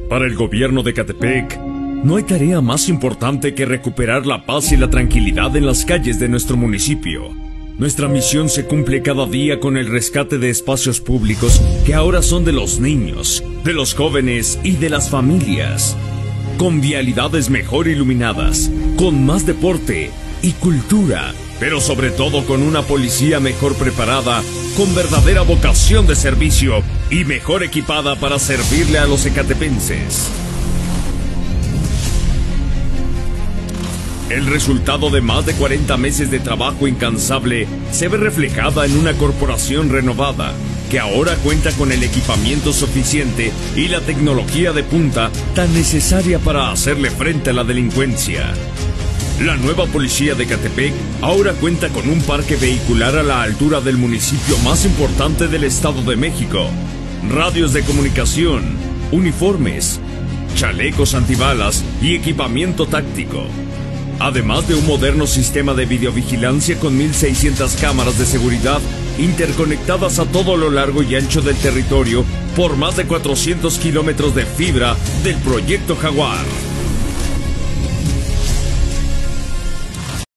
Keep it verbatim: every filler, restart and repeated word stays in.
Para el gobierno de Ecatepec, no hay tarea más importante que recuperar la paz y la tranquilidad en las calles de nuestro municipio. Nuestra misión se cumple cada día con el rescate de espacios públicos que ahora son de los niños, de los jóvenes y de las familias. Con vialidades mejor iluminadas, con más deporte y cultura, pero sobre todo con una policía mejor preparada, con verdadera vocación de servicio y mejor equipada para servirle a los ecatepenses. El resultado de más de cuarenta meses de trabajo incansable se ve reflejada en una corporación renovada, que ahora cuenta con el equipamiento suficiente y la tecnología de punta tan necesaria para hacerle frente a la delincuencia. La nueva policía de Ecatepec ahora cuenta con un parque vehicular a la altura del municipio más importante del Estado de México, radios de comunicación, uniformes, chalecos antibalas y equipamiento táctico. Además de un moderno sistema de videovigilancia con mil seiscientas cámaras de seguridad interconectadas a todo lo largo y ancho del territorio por más de cuatrocientos kilómetros de fibra del Proyecto Jaguar.